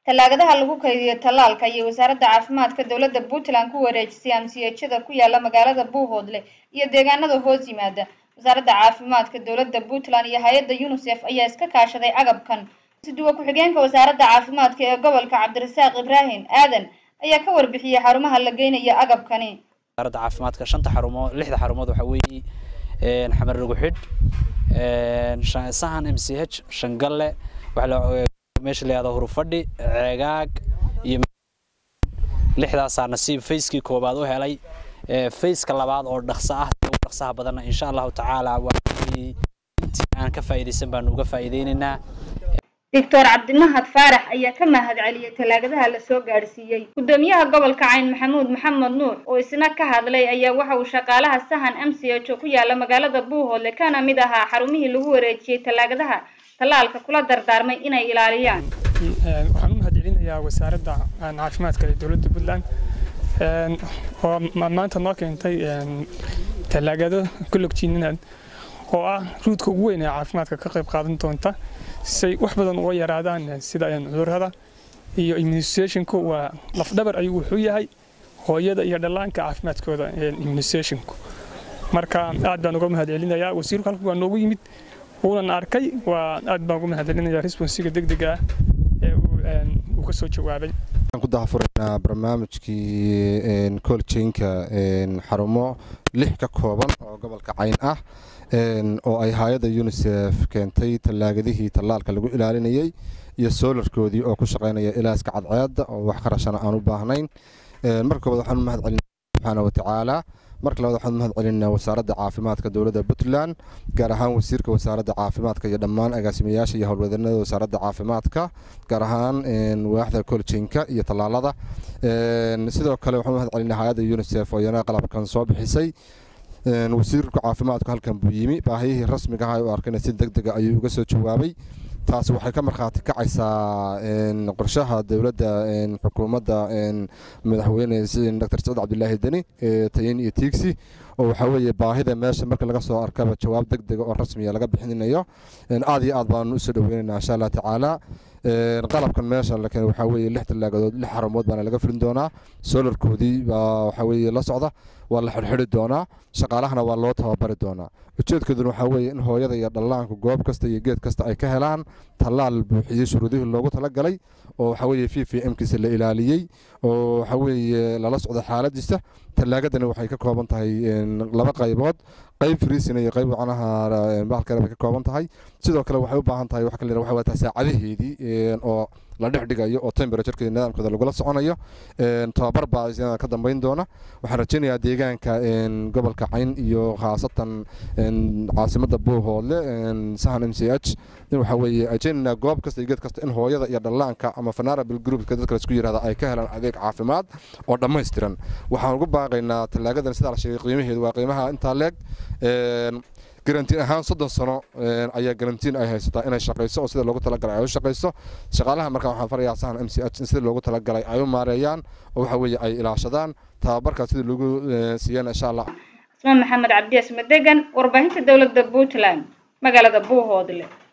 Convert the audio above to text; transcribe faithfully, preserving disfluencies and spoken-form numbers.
talaagadaha lagu kaydiyo talaalka iyo wasaaradda caafimaadka dowladda Puntland ku wareejisay M C H-da ku yaala magaalada Buuhoodle iyo deegaanada hoos yimaada. wasaaradda caafimaadka dowladda Puntland iyo hay'adda UNICEF ayaa iska kaashaday agabkan. Sidoo ku xigeenka wasaaradda caafimaadka ee gobolka Cabdirasaaq Ibrahim Aadan ayaa ka warbixiyay xarumaha la geynayo agabkani. wasaaradda caafimaadka shanta xarumood lixda xarumood waxa weeye een xamar lagu xidh een sahan M C H Shangalle waxa meesha la yiraahdo Hurufadhi ceegaag iyo lixdaas nasiib fayskii koobaad u helay ee fayska labaad oo dhaqso ah dhaqsaha badan insha Allah taala waa aan ka faa'iideysan baan uga faa'iideynaa. Doctor Cabdimahad Faarax ayaa ka mahad celiyay talaagadaha la soo gaarsiiyay. Gudoomiyaha gobolka Cayn Maxamuud Maxamed Nuur oo isna ka hadlay ayaa waxa uu shaqaalaha sahan M C H ku yaala magaalada Buuhoodle kana mid ahaa xarumihii lagu wareejiyay talaagadaha talaalka kula dardaarmay inay ilaaliyaan. waxaan u mahad celinayaa wasaaradda caafimaadka ee dowladda Puntland een oo maanta noo keentay een talaagado kulugtiinad oo ah ruudka ugu weyn ee caafimaadka ka qayb qaadan doonta si wax badan uga yaraadaan sida ay cudurrada iyo immunizationku waa laf dhabar ayuu wuxuu yahay hooyada iyo dhallaanka caafimaadkooda ee immunizationku. marka aad baan uga mahad celinayaa wasiirku halku waa noogu yimid wuuna arkay waa aad baan uga mahad celinayaa responsiga degdega ah ee uu ka soo jawaabay. waxaan ku daahfurnaa barnaamijkii een cold chain-ka een xarumo lix ka kooban oo gobolka Cayn ah een oo ay hay'adda UNICEF keentay talaagadihii talaalka lagu ilaalinayay iyo solarkoodii oo ku shaqeynaya ilaaska cadceedda oo wax qarashana aan u baahnayn. een marka koobaad waxaan u mahad celinayaa subxaanahu wa ta'aala. marka labaad waxaan mahad celinayaa wasaaradda caafimaadka dowladda Puntland gaar ahaan wasiirka wasaaradda caafimaadka iyo dhammaan agaasimayaasha iyo howlwadeennada wasaaradda caafimaadka gaar ahaan een waaxda cold chain-ka iyo talaalada. een sidoo kale waxaan mahad celinayaa hay'adda UNICEF oo iyana qalabkan soo bixisay. een wasiirka caafimaadka halkan buu yimi baahiyihii rasmiga ah oo arkayna si degdeg ah ayuu uga soo jawaabay. taas waxay ka marxaati kacaysaa een qorshaha dawladda een xukuumadda een madaxweyne Doctor Saad Cabdullaahi Dani ee tayin iyo tiigsi oo waxa weeye baahida meesha marka laga soo arkaba jawaab degdeg oo rasmi ah laga bixinayo. een aad iyo aad baan u soo dhaweynaynaa insha Allah tacaala. een qalabkan meesha la keenay waxa weeye lix talaagadood lix xarumood baan laga fulin doonaa. solarkoodii waxa weeye la socda waa la xirxiri doonaa shaqaalahana waa loo tababari doonaa. ujeedkeedu waxa weeye in hooyada iyo dhallaanku goob kasta iyo geed kasta ay ka helaan talaal buuxiyay shuruudihii loogu talagalay oo waxa weeye V V M-kiisa la ilaaliyay oo waxa weeye lala socdo xaaladiisa. talaagadani waxay ka kooban tahay laba qaybood qayb freezing iyo qayb macnaha baalkana ka kooban tahay. sidoo kale waxay u baahan tahay wax kale waxa waa saacadaheedii oo la dhexdhigayo oo temperature-keeda nidaamkooda lagu la soconayo. een tababar baa ka dambeyn doona. waxaan rajaynayaa deegaanka een gobolka Cayn iyo khaasatan een caasimadda Buuhoodle een sahan M C H in waxa weeye ajeenna goob kasta iyo geed kasta in hooyada iyo dhallaanka ama vulnerable group-ka dadka la isku yiraahdo ay ka helaan adeeg caafimaad oo dhammaystiran. waxaan ugu baaqaynaa talaagadan sida la sheegay qiimaheedu waa qiimaha inta leeg een garantiin ahaan soddon sano ayaa garantiin ay haysataa inay shaqeyso oo sida loogu talagalay ay u shaqeyso. shaqaalaha marka waxaan farayaa sahan M C H in sida loogu talagalay ay u maareeyaan oo waxa weeye ay ilaashadaan tababarka sida loogu siiyana insha Allah. Maxamed Cabdi Asmadegan warbaahinta dowladda Puntland magaalada Buuhoodle.